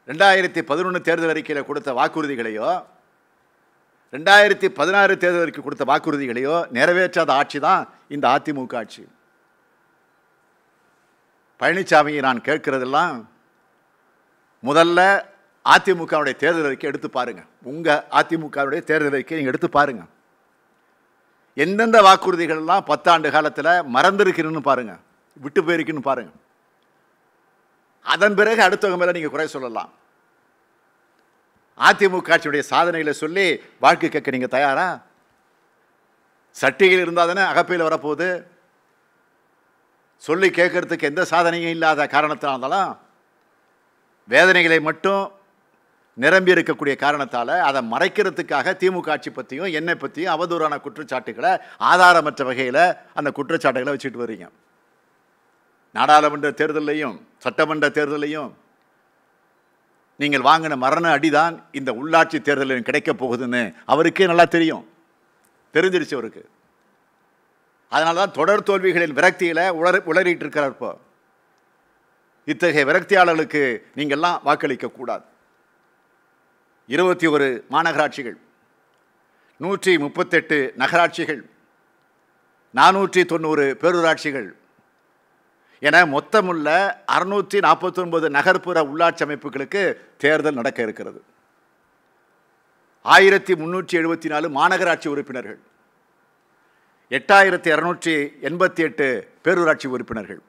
2011 தேர்தல் அறிக்கையில் கொடுத்த வாக்குறுதிகளையோ 2016 தேர்தல் அறிக்கை கொடுத்த வாக்குறுதிகளையோ நிறைவேற்றாத ஆட்சி தான் இந்த அதிமுக ஆட்சி. பழனிசாமியை நான் கேட்கிறதெல்லாம் முதல்ல அதிமுகவுடைய தேர்தல் அறிக்கை எடுத்து பாருங்க. உங்க அதிமுகவுடைய தேர்தல் அறிக்கை நீங்க எடுத்து பாருங்க. எந்தெந்த வாக்குறுதிகள் எல்லாம் 10 ஆண்டு காலத்தில் மறந்திருக்கிறன்னு பாருங்க, விட்டு போயிருக்குன்னு பாருங்க. அதன் பிறகு அடுத்தவங்க மேல நீங்க குறை சொல்லலாம். அதிமுக ஆட்சியுடைய சாதனைகளை சொல்லி வாழ்க்கை கேட்க நீங்க தயாரா? சட்டிகள் இருந்தால் தானே அகப்பையில் வரப்போகுது. சொல்லி கேட்கறதுக்கு எந்த சாதனையும் இல்லாத காரணத்தினால்தான் வேதனைகளை மட்டும் நிரம்பி இருக்கக்கூடிய காரணத்தால் அதை மறைக்கிறதுக்காக திமுக ஆட்சி பற்றியும் என்னை பற்றியும் அவதூறான குற்றச்சாட்டுகளை ஆதாரமற்ற வகையில் அந்த குற்றச்சாட்டுகளை வச்சுட்டு வர்றீங்க. நாடாளுமன்ற தேர்தலையும் சட்டமன்ற தேர்தலையும் நீங்கள் வாங்கின மரண அடிதான் இந்த உள்ளாட்சி தேர்தலில் கிடைக்கப் போகுதுன்னு அவருக்கே நல்லா தெரியும், தெரிஞ்சிருச்சு அவருக்கு. அதனால தான் தொடர் தோல்விகளின் விரக்தியில் உளறிட்டு இருக்கிறார். இப்போ இத்தகைய விரக்தியாளர்களுக்கு நீங்கள்லாம் வாக்களிக்கக்கூடாது. 21 மாநகராட்சிகள், 138 நகராட்சிகள், 490 பேரூராட்சிகள் என மொத்தமுள்ள 649 நகர்ப்புற உள்ளாட்சி அமைப்புகளுக்கு தேர்தல் நடக்க இருக்கிறது. 1374 மாநகராட்சி உறுப்பினர்கள், 8288 பேரூராட்சி உறுப்பினர்கள்,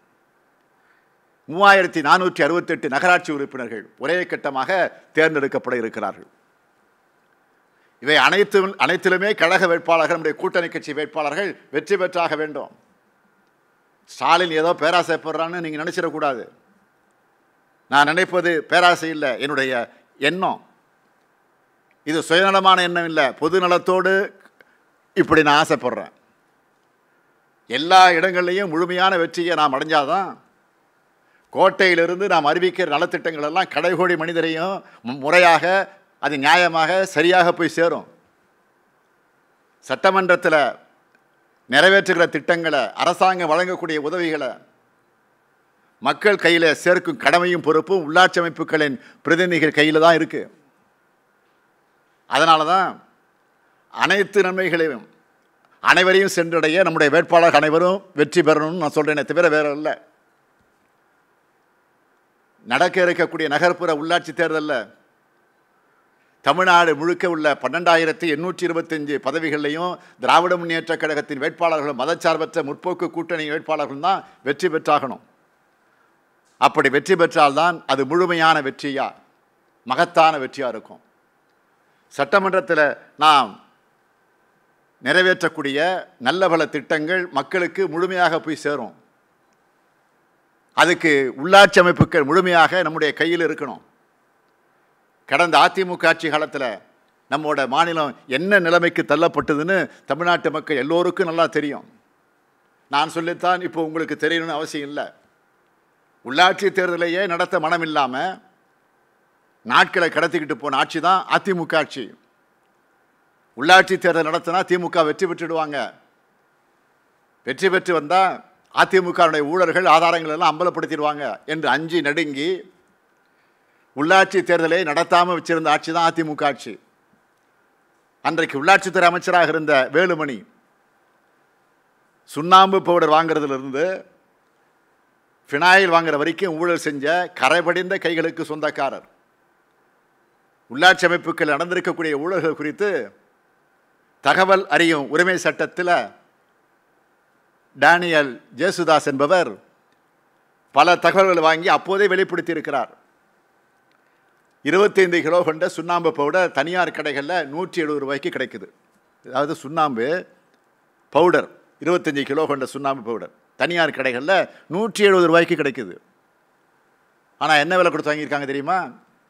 3468 நகராட்சி உறுப்பினர்கள் ஒரே கட்டமாக தேர்ந்தெடுக்கப்பட இருக்கிறார்கள். இவை அனைத்திலுமே கழக வேட்பாளர்கள், நம்முடைய கூட்டணி கட்சி வேட்பாளர்கள் வெற்றி பெற்றாக வேண்டும். ஸ்டாலின் ஏதோ பேராசைப்படுறான்னு நீங்கள் நினைச்சிடக்கூடாது. நான் நினைப்பது பேராசை இல்லை, என்னுடைய எண்ணம். இது சுயநலமான எண்ணம் இல்லை, பொது நலத்தோடு இப்படி நான் ஆசைப்படுறேன். எல்லா இடங்கள்லையும் முழுமையான வெற்றியை நாம் அடைஞ்சாதான் கோட்டையிலிருந்து நாம் அறிவிக்கிற நலத்திட்டங்கள் எல்லாம் கடைகோடி மனிதரையும் முறையாக அது நியாயமாக சரியாக போய் சேரும். சட்டமன்றத்தில் நிறைவேற்றுகிற திட்டங்களை, அரசாங்கம் வழங்கக்கூடிய உதவிகளை மக்கள் கையில் சேர்க்கும் கடமையும் பொறுப்பும் உள்ளாட்சி அமைப்புகளின் பிரதிநிதிகள் கையில் தான் இருக்கு. அதனால தான் அனைத்து நன்மைகளையும் அனைவரையும் சென்றடைய நம்முடைய வேட்பாளர் அனைவரும் வெற்றி பெறணும்னு நான் சொல்றேனே தவிர வேற இல்லை. நடக்க இருக்கக்கூடிய நகர்ப்புற உள்ளாட்சி தேர்தலில் தமிழ்நாடு முழுக்க உள்ள 12,825 பதவிகளையும் திராவிட முன்னேற்ற கழகத்தின் வேட்பாளர்களும் மதச்சார்பற்ற முற்போக்கு கூட்டணி வேட்பாளர்களும் தான் வெற்றி பெற்றாகணும். அப்படி வெற்றி பெற்றால்தான் அது முழுமையான வெற்றியா, மகத்தான வெற்றியாக இருக்கும். சட்டமன்றத்தில் நாம் நிறைவேற்றக்கூடிய நல்ல பல திட்டங்கள் மக்களுக்கு முழுமையாக போய் சேரும். அதுக்கு உள்ளாட்சி அமைப்புகள் முழுமையாக நம்முடைய கையில் இருக்கணும். கடந்த அதிமுக ஆட்சி காலத்தில் நம்மோட மாநிலம் என்ன நிலைமைக்கு தள்ளப்பட்டதுன்னு தமிழ்நாட்டு மக்கள் எல்லோருக்கும் நல்லா தெரியும். நான் சொல்லித்தான் இப்போ உங்களுக்கு தெரியணும்னு அவசியம் இல்லை. உள்ளாட்சி தேர்தலையே நடத்த மனம் இல்லாமல் நாட்களை கடத்திக்கிட்டு போன ஆட்சி தான் அதிமுக ஆட்சி. உள்ளாட்சி தேர்தல் நடத்தினா திமுக வெற்றி பெற்றுடுவாங்க. வெற்றி பெற்று வந்தால் அதிமுகவுடைய ஊழல்கள் ஆதாரங்கள் எல்லாம் அம்பலப்படுத்திடுவாங்க என்று அஞ்சி நடுங்கி உள்ளாட்சி தேர்தலை நடத்தாமல் வச்சிருந்த ஆட்சி தான் அதிமுக ஆட்சி. அன்றைக்கு உள்ளாட்சித்துறை அமைச்சராக இருந்த வேலுமணி சுண்ணாம்பு பவுடர் வாங்குறதுலேருந்து ஃபினாயில் வாங்குற வரைக்கும் ஊழல் செஞ்ச கரைபடிந்த கைகளுக்கு சொந்தக்காரர். உள்ளாட்சி அமைப்புகள் நடந்திருக்கக்கூடிய ஊழல்கள் குறித்து தகவல் அறியும் உரிமை சட்டத்தில் டேனியல் ஜேசுதாஸ் என்பவர் பல தகவல்கள் வாங்கி அப்போதே வெளிப்படுத்தி இருக்கிறார். 25 கிலோ கொண்ட சுண்ணாம்பு பவுடர் தனியார் கடைகளில் 170 ரூபாய்க்கு கிடைக்குது. அதாவது சுண்ணாம்பு பவுடர் 25 கிலோ கொண்ட சுண்ணாம்பு பவுடர் தனியார் கடைகளில் 170 ரூபாய்க்கு கிடைக்குது. ஆனால் என்ன விலை கொடுத்து வாங்கியிருக்காங்க தெரியுமா?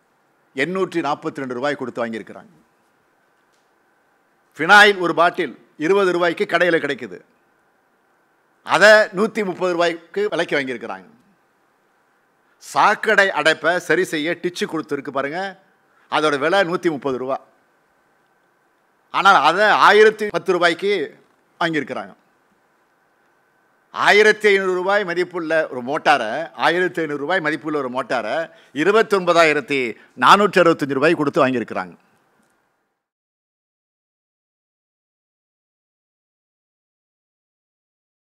842 ரூபாய் கொடுத்து வாங்கியிருக்கிறாங்க. ஃபினாயில் ஒரு பாட்டில் 20 ரூபாய்க்கு கடையில் கிடைக்குது. அதை 130 ரூபாய்க்கு விலைக்கு வாங்கியிருக்கிறாங்க. சாக்கடை அடைப்பை சரி செய்ய டிச்சு கொடுத்துருக்கு பாருங்க, அதோட விலை 130 ரூபா. ஆனால் அதை 1010 ரூபாய்க்கு வாங்கியிருக்கிறாங்க. 1500 ரூபாய் மதிப்புள்ள ஒரு மோட்டாரை 1500 ரூபாய் மதிப்புள்ள ஒரு மோட்டாரை 29,465 ரூபாய் கொடுத்து வாங்கியிருக்கிறாங்க.